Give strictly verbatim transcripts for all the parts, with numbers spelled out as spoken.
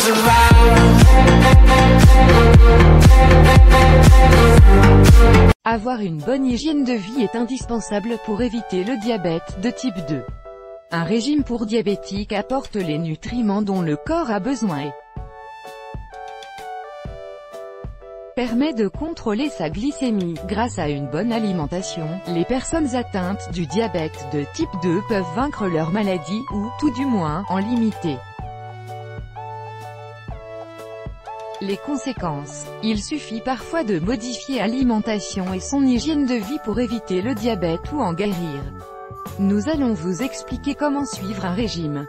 Avoir une bonne hygiène de vie est indispensable pour éviter le diabète de type deux. Un régime pour diabétiques apporte les nutriments dont le corps a besoin et permet de contrôler sa glycémie. Grâce à une bonne alimentation, les personnes atteintes du diabète de type deux peuvent vaincre leur maladie, ou, tout du moins, en limiter les conséquences. Il suffit parfois de modifier l'alimentation et son hygiène de vie pour éviter le diabète ou en guérir. Nous allons vous expliquer comment suivre un régime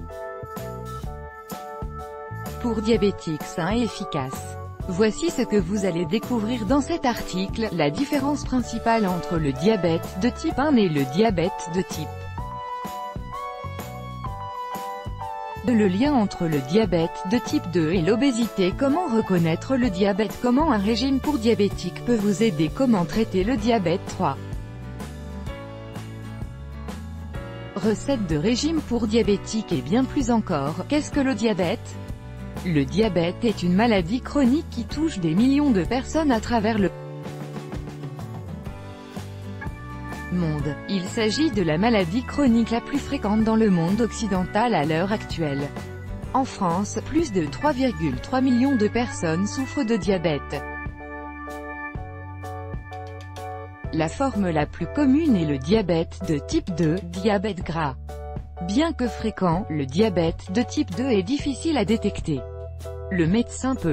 pour diabétiques sain et efficace. Voici ce que vous allez découvrir dans cet article, la différence principale entre le diabète de type un et le diabète de type deux. Le lien entre le diabète de type deux et l'obésité. Comment reconnaître le diabète? Comment un régime pour diabétiques peut vous aider? Comment traiter le diabète? trois. Recettes de régime pour diabétiques et bien plus encore. Qu'est-ce que le diabète? Le diabète est une maladie chronique qui touche des millions de personnes à travers le monde. Il s'agit de la maladie chronique la plus fréquente dans le monde occidental à l'heure actuelle. En France, plus de trois virgule trois millions de personnes souffrent de diabète. La forme la plus commune est le diabète de type deux, diabète gras. Bien que fréquent, le diabète de type deux est difficile à détecter. Le médecin peut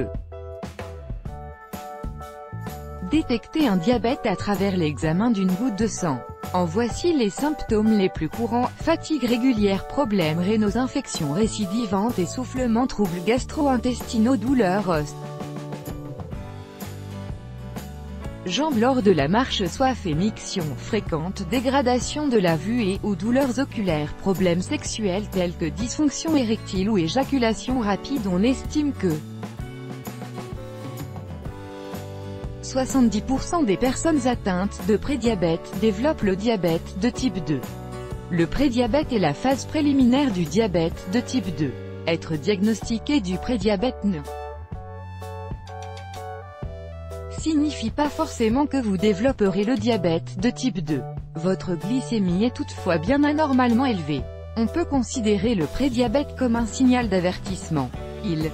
détecter un diabète à travers l'examen d'une goutte de sang. En voici les symptômes les plus courants: fatigue régulière, problèmes rénaux, infections récidivantes, essoufflement, troubles gastro-intestinaux, douleurs os, jambes lors de la marche, soif et miction fréquente, dégradation de la vue et ou douleurs oculaires, problèmes sexuels tels que dysfonction érectile ou éjaculation rapide. On estime que soixante-dix pour cent des personnes atteintes de prédiabète développent le diabète de type deux. Le prédiabète est la phase préliminaire du diabète de type deux. Être diagnostiqué du prédiabète ne signifie pas forcément que vous développerez le diabète de type deux. Votre glycémie est toutefois bien anormalement élevée. On peut considérer le prédiabète comme un signal d'avertissement. Il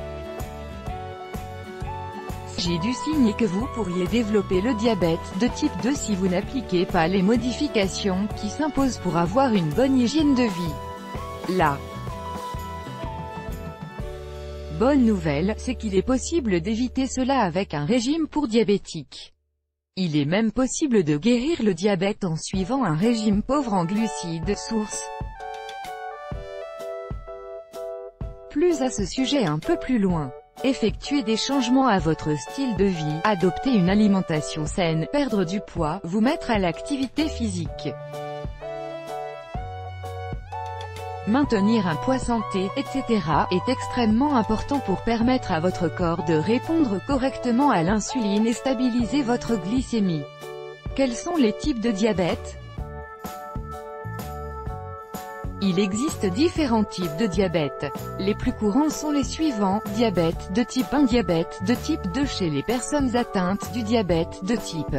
s'agit du signe que vous pourriez développer le diabète de type deux si vous n'appliquez pas les modifications qui s'imposent pour avoir une bonne hygiène de vie. La bonne nouvelle, c'est qu'il est possible d'éviter cela avec un régime pour diabétiques. Il est même possible de guérir le diabète en suivant un régime pauvre en glucides. Source. Plus à ce sujet un peu plus loin. Effectuez des changements à votre style de vie, adopter une alimentation saine, perdre du poids, vous mettre à l'activité physique, maintenir un poids santé, et cetera est extrêmement important pour permettre à votre corps de répondre correctement à l'insuline et stabiliser votre glycémie. Quels sont les types de diabète? Il existe différents types de diabète. Les plus courants sont les suivants: diabète de type un, diabète de type deux chez les personnes atteintes du diabète de type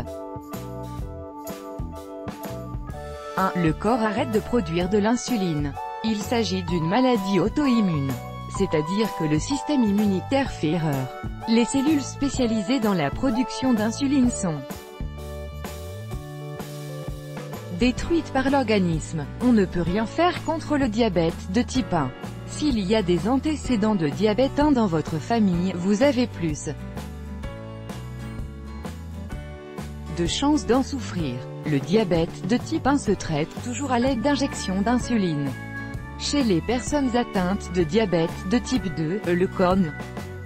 un. Le corps arrête de produire de l'insuline. Il s'agit d'une maladie auto-immune, c'est-à-dire que le système immunitaire fait erreur. Les cellules spécialisées dans la production d'insuline sont détruites par l'organisme. On ne peut rien faire contre le diabète de type un. S'il y a des antécédents de diabète un dans votre famille, vous avez plus de chances d'en souffrir. Le diabète de type un se traite toujours à l'aide d'injections d'insuline. Chez les personnes atteintes de diabète de type deux, le corps ne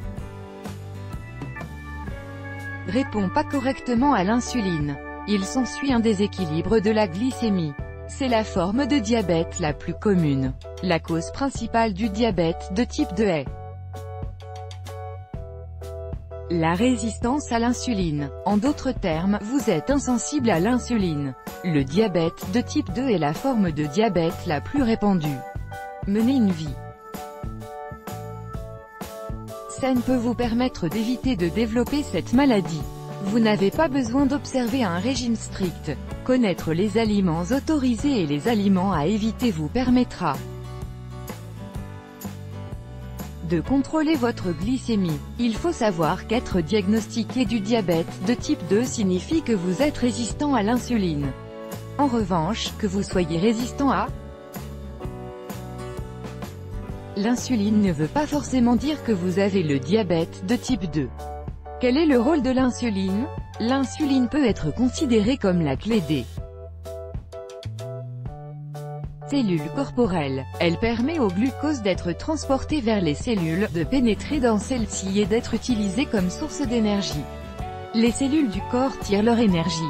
répond pas correctement à l'insuline. Il s'ensuit un déséquilibre de la glycémie. C'est la forme de diabète la plus commune. La cause principale du diabète de type deux est la résistance à l'insuline. En d'autres termes, vous êtes insensible à l'insuline. Le diabète de type deux est la forme de diabète la plus répandue. Mener une vie saine peut vous permettre d'éviter de développer cette maladie. Vous n'avez pas besoin d'observer un régime strict. Connaître les aliments autorisés et les aliments à éviter vous permettra de contrôler votre glycémie. Il faut savoir qu'être diagnostiqué du diabète de type deux signifie que vous êtes résistant à l'insuline. En revanche, que vous soyez résistant à l'insuline ne veut pas forcément dire que vous avez le diabète de type deux. Quel est le rôle de l'insuline? L'insuline peut être considérée comme la clé des cellules corporelles. Elle permet au glucose d'être transporté vers les cellules, de pénétrer dans celles-ci et d'être utilisé comme source d'énergie. Les cellules du corps tirent leur énergie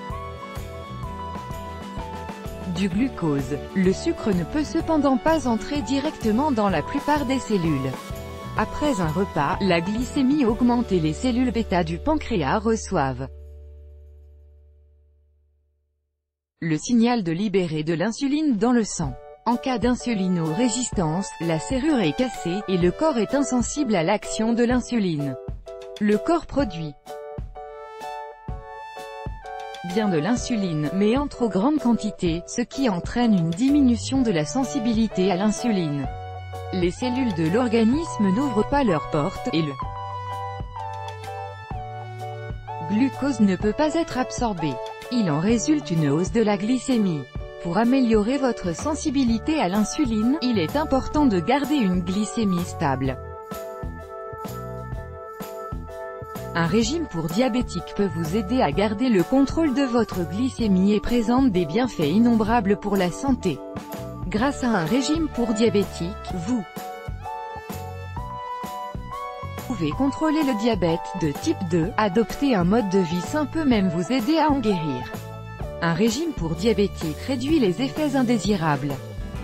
du glucose. Le sucre ne peut cependant pas entrer directement dans la plupart des cellules. Après un repas, la glycémie augmente et les cellules bêta du pancréas reçoivent le signal de libérer de l'insuline dans le sang. En cas d'insulinorésistance, la serrure est cassée, et le corps est insensible à l'action de l'insuline. Le corps produit bien de l'insuline, mais en trop grande quantité, ce qui entraîne une diminution de la sensibilité à l'insuline. Les cellules de l'organisme n'ouvrent pas leurs portes, et le glucose ne peut pas être absorbé. Il en résulte une hausse de la glycémie. Pour améliorer votre sensibilité à l'insuline, il est important de garder une glycémie stable. Un régime pour diabétique peut vous aider à garder le contrôle de votre glycémie et présente des bienfaits innombrables pour la santé. Grâce à un régime pour diabétique, vous pouvez contrôler le diabète de type deux, adopter un mode de vie sain peut même vous aider à en guérir. Un régime pour diabétique réduit les effets indésirables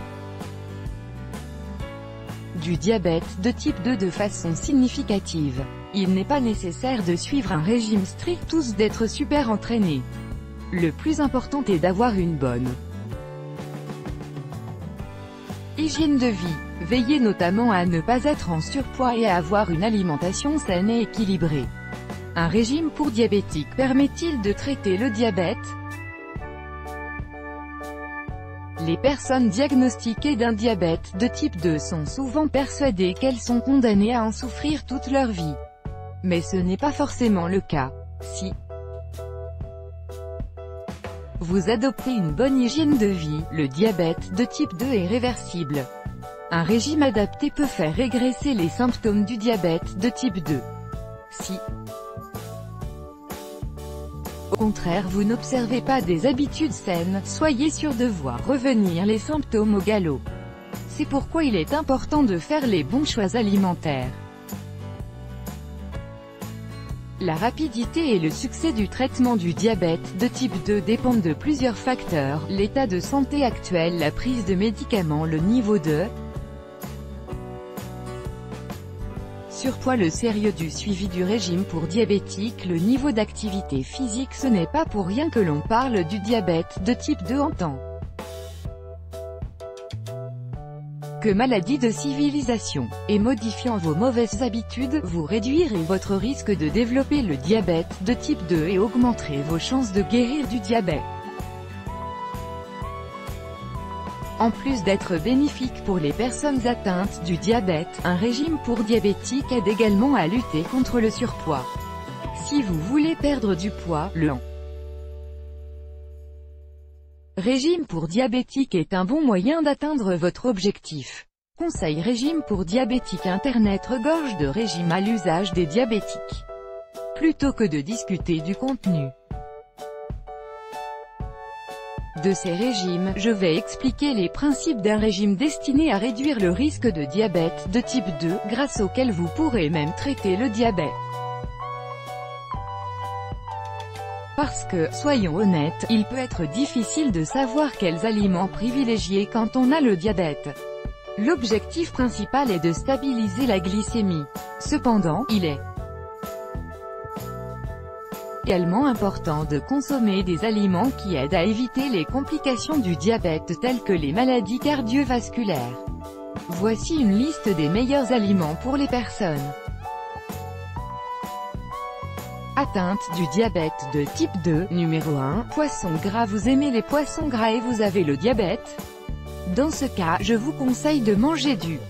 du diabète de type deux de façon significative. Il n'est pas nécessaire de suivre un régime strict ou d'être super entraîné. Le plus important est d'avoir une bonne hygiène de vie. Veillez notamment à ne pas être en surpoids et à avoir une alimentation saine et équilibrée. Un régime pour diabétique permet-il de traiter le diabète? Les personnes diagnostiquées d'un diabète de type deux sont souvent persuadées qu'elles sont condamnées à en souffrir toute leur vie. Mais ce n'est pas forcément le cas. Si vous adoptez une bonne hygiène de vie, le diabète de type deux est réversible. Un régime adapté peut faire régresser les symptômes du diabète de type deux. Si, au contraire, vous n'observez pas des habitudes saines, soyez sûr de voir revenir les symptômes au galop. C'est pourquoi il est important de faire les bons choix alimentaires. La rapidité et le succès du traitement du diabète de type deux dépendent de plusieurs facteurs: l'état de santé actuel, la prise de médicaments, le niveau de surpoids, le sérieux du suivi du régime pour diabétique, le niveau d'activité physique. Ce n'est pas pour rien que l'on parle du diabète de type deux en tant que maladie de civilisation, et modifiant vos mauvaises habitudes, vous réduirez votre risque de développer le diabète de type deux et augmenterez vos chances de guérir du diabète. En plus d'être bénéfique pour les personnes atteintes du diabète, un régime pour diabétique aide également à lutter contre le surpoids. Si vous voulez perdre du poids, le régime pour diabétique est un bon moyen d'atteindre votre objectif. Conseil régime pour diabétique. Internet regorge de régimes à l'usage des diabétiques. Plutôt que de discuter du contenu de ces régimes, je vais expliquer les principes d'un régime destiné à réduire le risque de diabète de type deux, grâce auquel vous pourrez même traiter le diabète. Parce que, soyons honnêtes, il peut être difficile de savoir quels aliments privilégier quand on a le diabète. L'objectif principal est de stabiliser la glycémie. Cependant, il est également important de consommer des aliments qui aident à éviter les complications du diabète telles que les maladies cardiovasculaires. Voici une liste des meilleurs aliments pour les personnes Atteinte du diabète de type deux. Numéro un. Poisson gras. Vous aimez les poissons gras et vous avez le diabète? Dans ce cas, je vous conseille de manger du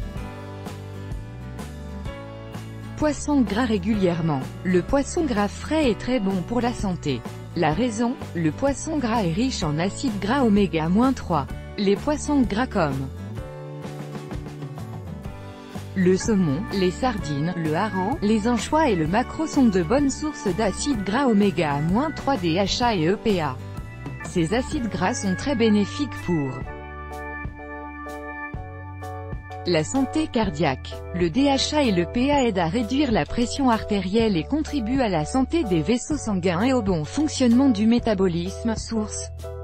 poisson gras régulièrement. Le poisson gras frais est très bon pour la santé. La raison, le poisson gras est riche en acides gras oméga trois. Les poissons gras comme le saumon, les sardines, le hareng, les anchois et le maquereau sont de bonnes sources d'acides gras oméga trois D H A et E P A. Ces acides gras sont très bénéfiques pour la santé cardiaque. Le D H A et le P A aident à réduire la pression artérielle et contribuent à la santé des vaisseaux sanguins et au bon fonctionnement du métabolisme. Source.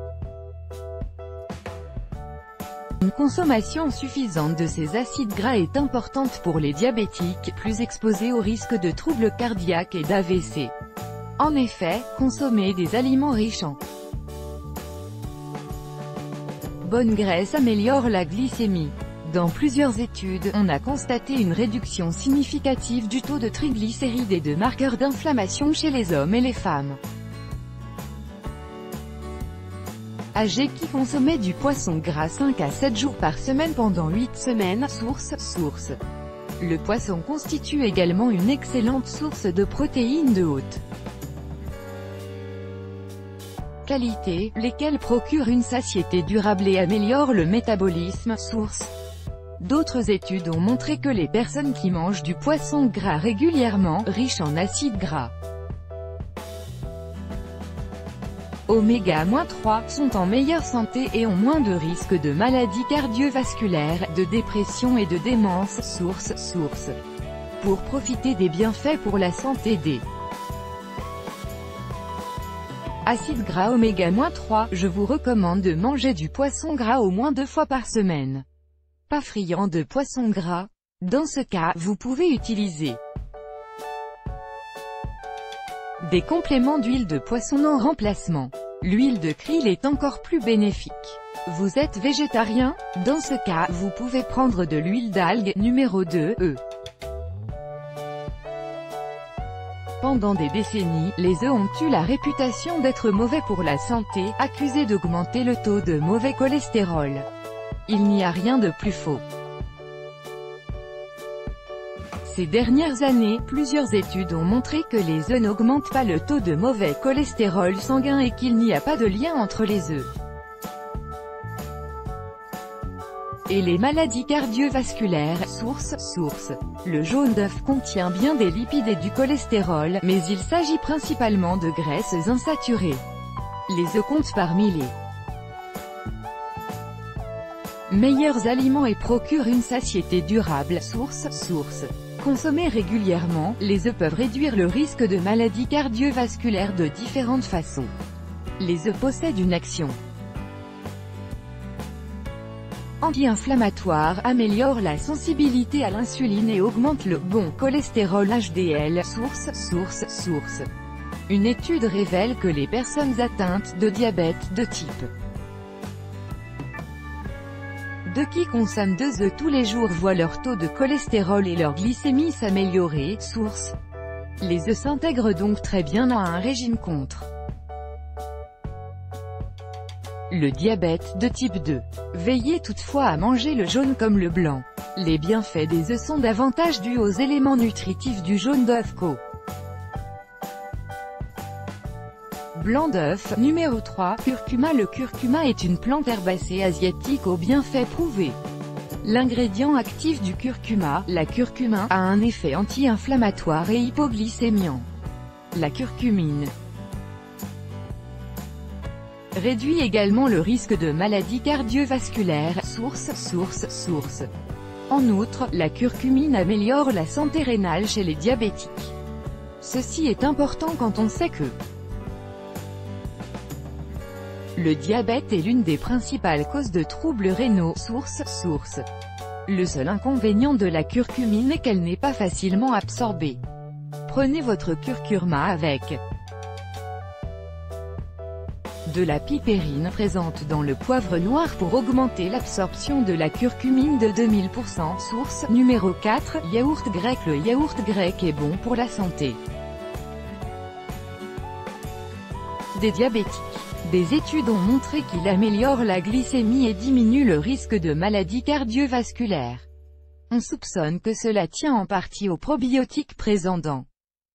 Une consommation suffisante de ces acides gras est importante pour les diabétiques, plus exposés au risque de troubles cardiaques et d'A V C. En effet, consommer des aliments riches en bonne graisse améliore la glycémie. Dans plusieurs études, on a constaté une réduction significative du taux de triglycérides et de marqueurs d'inflammation chez les hommes et les femmes âgés qui consommaient du poisson gras cinq à sept jours par semaine pendant huit semaines. Source. Source. Le poisson constitue également une excellente source de protéines de haute qualité, lesquelles procurent une satiété durable et améliorent le métabolisme. Source. D'autres études ont montré que les personnes qui mangent du poisson gras régulièrement, riche en acides gras oméga trois, sont en meilleure santé et ont moins de risques de maladies cardiovasculaires, de dépression et de démence. Source. Source. Pour profiter des bienfaits pour la santé des acides gras oméga trois, je vous recommande de manger du poisson gras au moins deux fois par semaine. Pas friand de poisson gras? Dans ce cas, vous pouvez utiliser des compléments d'huile de poisson en remplacement. L'huile de krill est encore plus bénéfique. Vous êtes végétarien? Dans ce cas, vous pouvez prendre de l'huile d'algue, numéro deux E. Pendant des décennies, les œufs ont eu la réputation d'être mauvais pour la santé, accusés d'augmenter le taux de mauvais cholestérol. Il n'y a rien de plus faux. Ces dernières années, plusieurs études ont montré que les œufs n'augmentent pas le taux de mauvais cholestérol sanguin et qu'il n'y a pas de lien entre les œufs et les maladies cardiovasculaires. Source. Source. Le jaune d'œuf contient bien des lipides et du cholestérol, mais il s'agit principalement de graisses insaturées. Les œufs comptent parmi les meilleurs aliments et procurent une satiété durable. Source. Source. Consommés régulièrement, les œufs peuvent réduire le risque de maladies cardiovasculaires de différentes façons. Les œufs possèdent une action anti-inflammatoire, améliorent la sensibilité à l'insuline et augmentent le bon cholestérol H D L. Source. Source. Source. Une étude révèle que les personnes atteintes de diabète de type deux qui consomment deux œufs tous les jours voient leur taux de cholestérol et leur glycémie s'améliorer. Source. Les œufs s'intègrent donc très bien à un régime contre le diabète de type deux. Veillez toutefois à manger le jaune comme le blanc. Les bienfaits des œufs sont davantage dus aux éléments nutritifs du jaune d'œuf qu'au blanc d'œuf. Numéro trois. Curcuma. Le curcuma est une plante herbacée asiatique aux bienfaits prouvés. L'ingrédient actif du curcuma, la curcumine, a un effet anti-inflammatoire et hypoglycémiant. La curcumine réduit également le risque de maladies cardiovasculaires. Source. Source. Source. En outre, la curcumine améliore la santé rénale chez les diabétiques. Ceci est important quand on sait que le diabète est l'une des principales causes de troubles rénaux. Source. Source. Le seul inconvénient de la curcumine est qu'elle n'est pas facilement absorbée. Prenez votre curcuma avec de la pipérine présente dans le poivre noir pour augmenter l'absorption de la curcumine de deux mille pour cent. Source. Numéro quatre. Yaourt grec. Le yaourt grec est bon pour la santé. des diabétiques. Des études ont montré qu'il améliore la glycémie et diminue le risque de maladies cardiovasculaires. On soupçonne que cela tient en partie aux probiotiques présents dans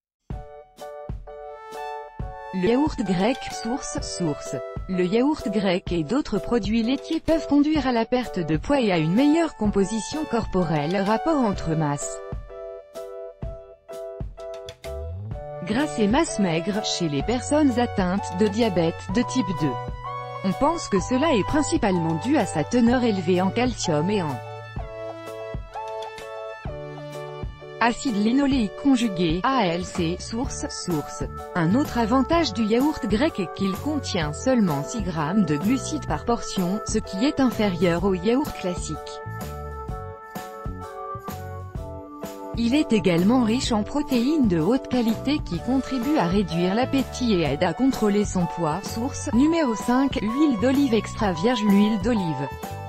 le yaourt grec. Source, source. Le yaourt grec et d'autres produits laitiers peuvent conduire à la perte de poids et à une meilleure composition corporelle. Rapport entre masse grasse et masse maigre chez les personnes atteintes de diabète de type deux. On pense que cela est principalement dû à sa teneur élevée en calcium et en acide linoléique conjugué, A L C, source, source. Un autre avantage du yaourt grec est qu'il contient seulement six grammes de glucides par portion, ce qui est inférieur au yaourt classique. Il est également riche en protéines de haute qualité qui contribuent à réduire l'appétit et aident à contrôler son poids. Source, numéro cinq, huile d'olive extra vierge. L'huile d'olive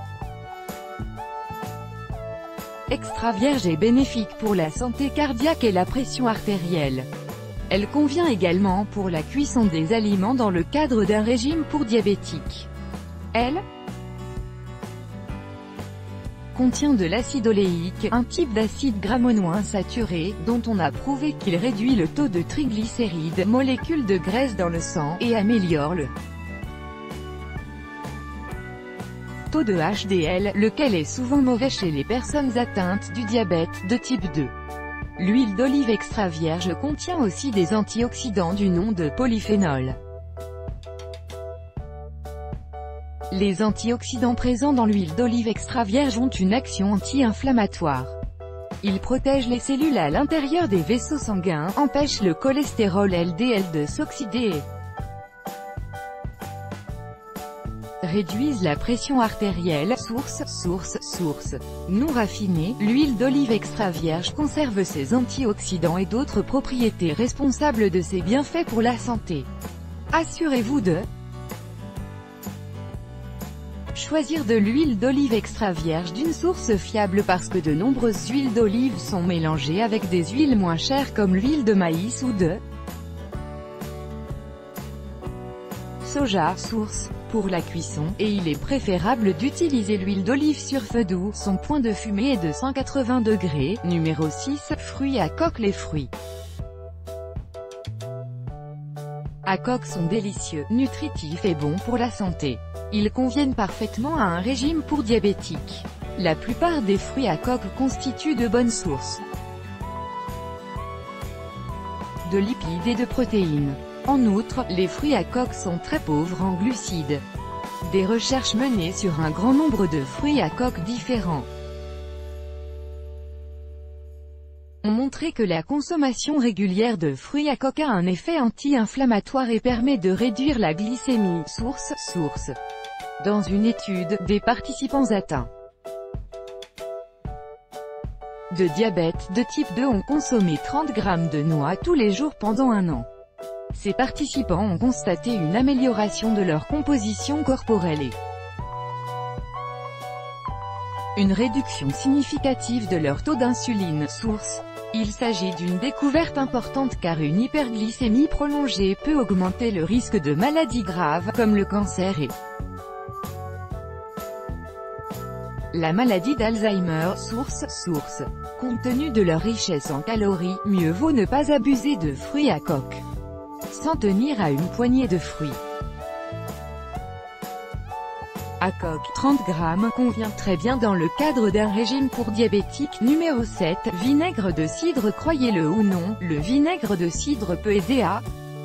extra vierge est bénéfique pour la santé cardiaque et la pression artérielle. Elle convient également pour la cuisson des aliments dans le cadre d'un régime pour diabétiques. Elle contient de l'acide oléique, un type d'acide gras monoinsaturé, dont on a prouvé qu'il réduit le taux de triglycérides, molécules de graisse dans le sang, et améliore le taux de H D L, lequel est souvent mauvais chez les personnes atteintes du diabète de type deux. L'huile d'olive extra vierge contient aussi des antioxydants du nom de polyphénol. Les antioxydants présents dans l'huile d'olive extra vierge ont une action anti-inflammatoire. Ils protègent les cellules à l'intérieur des vaisseaux sanguins, empêchent le cholestérol L D L de s'oxyder et réduisent la pression artérielle. Source, source, source. Non raffinée, l'huile d'olive extra vierge conserve ses antioxydants et d'autres propriétés responsables de ses bienfaits pour la santé. Assurez-vous de choisir de l'huile d'olive extra vierge d'une source fiable parce que de nombreuses huiles d'olive sont mélangées avec des huiles moins chères comme l'huile de maïs ou de soja. Source, pour la cuisson, et il est préférable d'utiliser l'huile d'olive sur feu doux. Son point de fumée est de cent quatre-vingts degrés. Numéro six, fruits à coque. Les fruits à coque sont délicieux, nutritifs et bons pour la santé. Ils conviennent parfaitement à un régime pour diabétiques. La plupart des fruits à coque constituent de bonnes sources de lipides et de protéines. En outre, les fruits à coque sont très pauvres en glucides. Des recherches menées sur un grand nombre de fruits à coque différents ont montré que la consommation régulière de fruits à coque a un effet anti-inflammatoire et permet de réduire la glycémie. Source, source. Dans une étude, des participants atteints de diabète de type deux ont consommé trente grammes de noix tous les jours pendant un an. Ces participants ont constaté une amélioration de leur composition corporelle et une réduction significative de leur taux d'insuline. Source. Il s'agit d'une découverte importante car une hyperglycémie prolongée peut augmenter le risque de maladies graves, comme le cancer et la maladie d'Alzheimer. Source, source. Compte tenu de leur richesse en calories, mieux vaut ne pas abuser de fruits à coque. S'en tenir à une poignée de fruits à coque, trente grammes, convient très bien dans le cadre d'un régime pour diabétiques. Numéro sept, vinaigre de cidre. Croyez-le ou non, le vinaigre de cidre peut aider à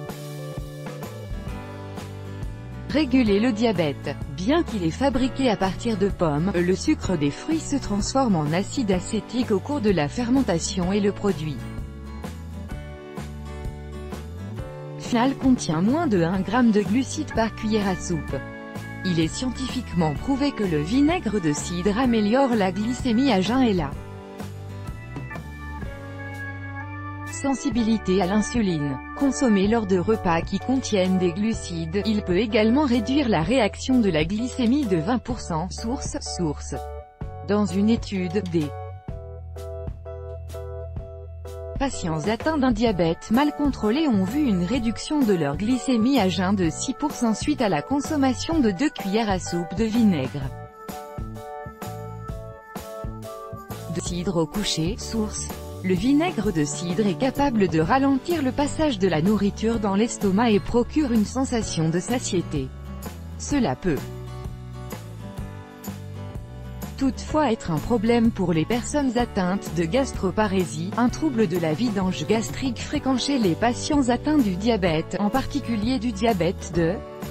réguler le diabète. Bien qu'il est fabriqué à partir de pommes, le sucre des fruits se transforme en acide acétique au cours de la fermentation et le produit final contient moins de un gramme de glucides par cuillère à soupe. Il est scientifiquement prouvé que le vinaigre de cidre améliore la glycémie à jeun et la sensibilité à l'insuline. Consommé lors de repas qui contiennent des glucides, il peut également réduire la réaction de la glycémie de vingt pour cent. Source, source. Dans une étude, des Patients atteints d'un diabète mal contrôlé ont vu une réduction de leur glycémie à jeun de six pour cent suite à la consommation de deux cuillères à soupe de vinaigre de cidre au coucher. Source. Le vinaigre de cidre est capable de ralentir le passage de la nourriture dans l'estomac et procure une sensation de satiété. Cela peut toutefois être un problème pour les personnes atteintes de gastroparésie, un trouble de la vidange gastrique fréquent chez les patients atteints du diabète, en particulier du diabète de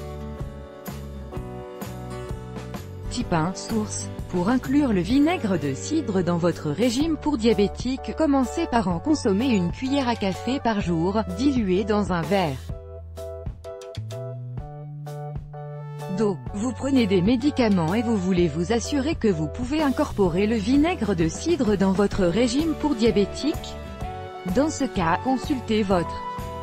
type un. Source. Pour inclure le vinaigre de cidre dans votre régime pour diabétique, commencez par en consommer une cuillère à café par jour, diluée dans un verre d'eau. Vous prenez des médicaments et vous voulez vous assurer que vous pouvez incorporer le vinaigre de cidre dans votre régime pour diabétique? Dans ce cas, consultez votre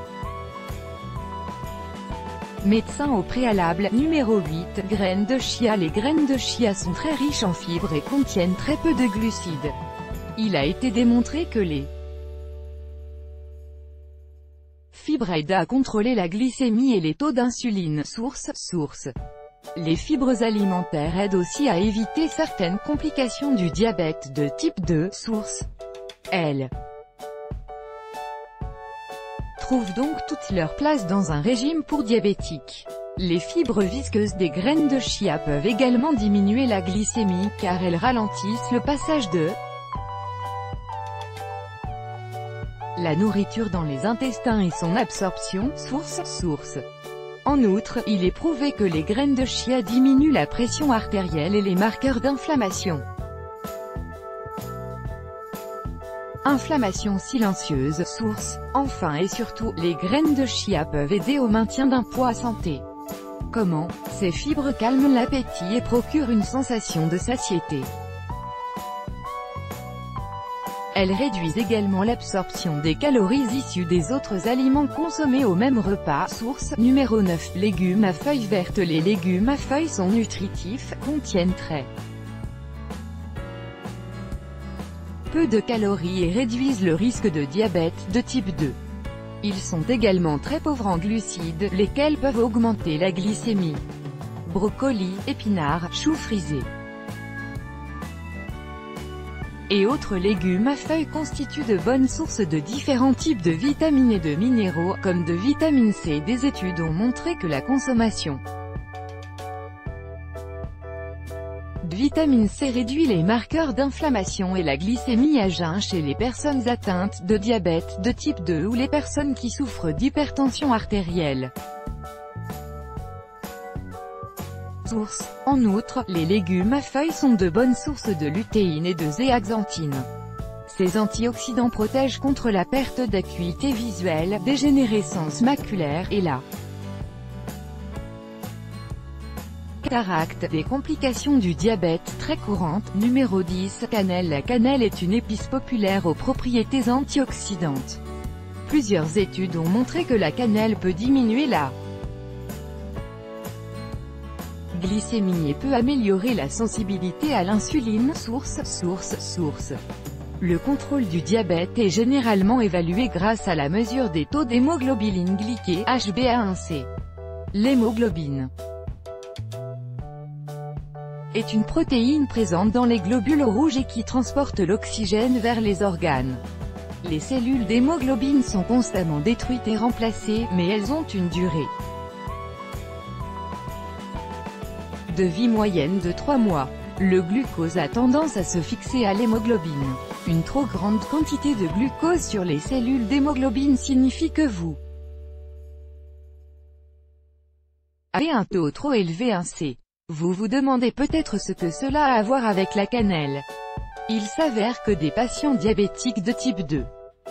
médecin au préalable. Numéro huit. Graines de chia. Les graines de chia sont très riches en fibres et contiennent très peu de glucides. Il a été démontré que les fibres aident à contrôler la glycémie et les taux d'insuline. Source. Source. Les fibres alimentaires aident aussi à éviter certaines complications du diabète de type deux. Source. Elles trouvent donc toute leur place dans un régime pour diabétique. Les fibres visqueuses des graines de chia peuvent également diminuer la glycémie car elles ralentissent le passage de la nourriture dans les intestins et son absorption. Source. Source. En outre, il est prouvé que les graines de chia diminuent la pression artérielle et les marqueurs d'inflammation. Inflammation silencieuse. Source. Enfin et surtout, les graines de chia peuvent aider au maintien d'un poids santé. Comment? Ces fibres calment l'appétit et procurent une sensation de satiété. Elles réduisent également l'absorption des calories issues des autres aliments consommés au même repas. Source. Numéro neuf. Légumes à feuilles vertes. Les légumes à feuilles sont nutritifs, contiennent très peu de calories et réduisent le risque de diabète de type deux. Ils sont également très pauvres en glucides, lesquels peuvent augmenter la glycémie. Brocolis, épinards, choux frisés et autres légumes à feuilles constituent de bonnes sources de différents types de vitamines et de minéraux, comme de vitamine C. Des études ont montré que la consommation de vitamine C réduit les marqueurs d'inflammation et la glycémie à jeun chez les personnes atteintes de diabète de type deux ou les personnes qui souffrent d'hypertension artérielle. Source. En outre, les légumes à feuilles sont de bonnes sources de lutéine et de zéaxanthine. Ces antioxydants protègent contre la perte d'acuité visuelle, dégénérescence maculaire, et la cataracte, des complications du diabète très courantes. Numéro dix. Cannelle. La cannelle est une épice populaire aux propriétés antioxydantes. Plusieurs études ont montré que la cannelle peut diminuer la glycémie et peut améliorer la sensibilité à l'insuline. Source. Source. Source. Le contrôle du diabète est généralement évalué grâce à la mesure des taux d'hémoglobine glyquée, H b A un C. L'hémoglobine est une protéine présente dans les globules rouges et qui transporte l'oxygène vers les organes. Les cellules d'hémoglobine sont constamment détruites et remplacées, mais elles ont une durée de vie moyenne de trois mois. Le glucose a tendance à se fixer à l'hémoglobine. Une trop grande quantité de glucose sur les cellules d'hémoglobine signifie que vous avez un taux trop élevé un C. Vous vous demandez peut-être ce que cela a à voir avec la cannelle. Il s'avère que des patients diabétiques de type deux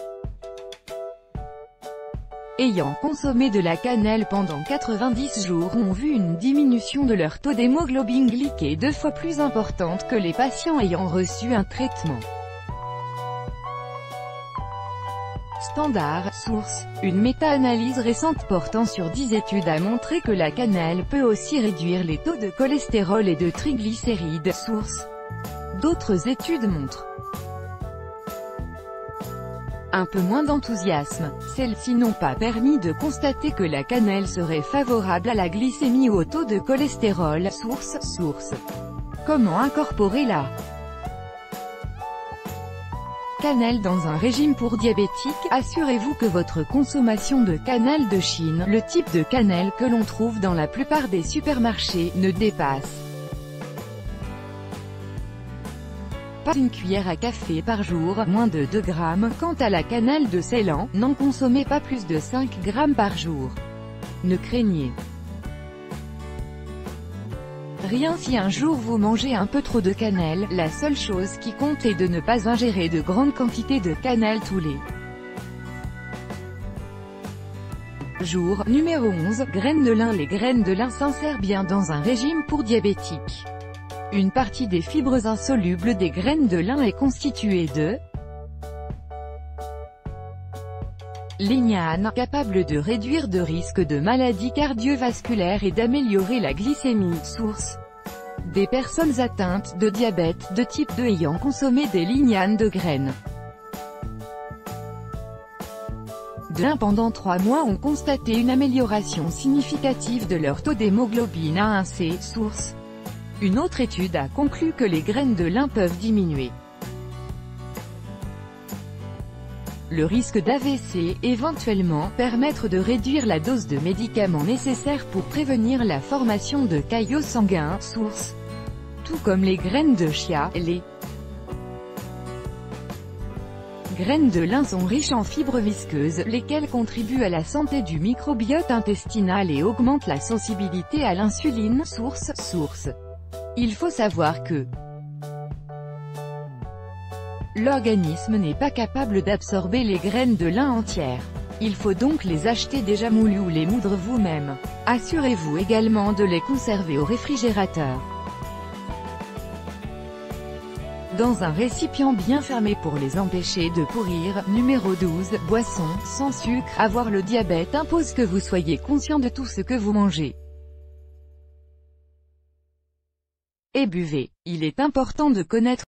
ayant consommé de la cannelle pendant quatre-vingt-dix jours ont vu une diminution de leur taux d'hémoglobine glyquée deux fois plus importante que les patients ayant reçu un traitement standard. Source. Une méta-analyse récente portant sur dix études a montré que la cannelle peut aussi réduire les taux de cholestérol et de triglycérides. Source. D'autres études montrent Un peu moins d'enthousiasme. Celles-ci n'ont pas permis de constater que la cannelle serait favorable à la glycémie ou au taux de cholestérol. Source, source. Comment incorporer la cannelle dans un régime pour diabétiques? Assurez-vous que votre consommation de cannelle de Chine, le type de cannelle que l'on trouve dans la plupart des supermarchés, ne dépasse pas une cuillère à café par jour, moins de deux grammes. Quant à la cannelle de Ceylan, n'en consommez pas plus de cinq grammes par jour. Ne craignez rien si un jour vous mangez un peu trop de cannelle, la seule chose qui compte est de ne pas ingérer de grandes quantités de cannelle tous les jours. Numéro onze. Graines de lin. Les graines de lin s'insèrent bien dans un régime pour diabétiques. Une partie des fibres insolubles des graines de lin est constituée de lignane, capable de réduire de risques de maladies cardiovasculaires et d'améliorer la glycémie. Source. Des personnes atteintes de diabète de type deux ayant consommé des lignanes de graines de lin pendant trois mois ont constaté une amélioration significative de leur taux d'hémoglobine A un C. Source. Une autre étude a conclu que les graines de lin peuvent diminuer le risque d'A V C, éventuellement, permettre de réduire la dose de médicaments nécessaires pour prévenir la formation de caillots sanguins. Source. Tout comme les graines de chia, les graines de lin sont riches en fibres visqueuses, lesquelles contribuent à la santé du microbiote intestinal et augmentent la sensibilité à l'insuline. Source. Source. Il faut savoir que l'organisme n'est pas capable d'absorber les graines de lin entières. Il faut donc les acheter déjà moulues ou les moudre vous-même. Assurez-vous également de les conserver au réfrigérateur, dans un récipient bien fermé pour les empêcher de pourrir. Numéro douze. Boisson sans sucre. Avoir le diabète impose que vous soyez conscient de tout ce que vous mangez et buvez. Il est important de connaître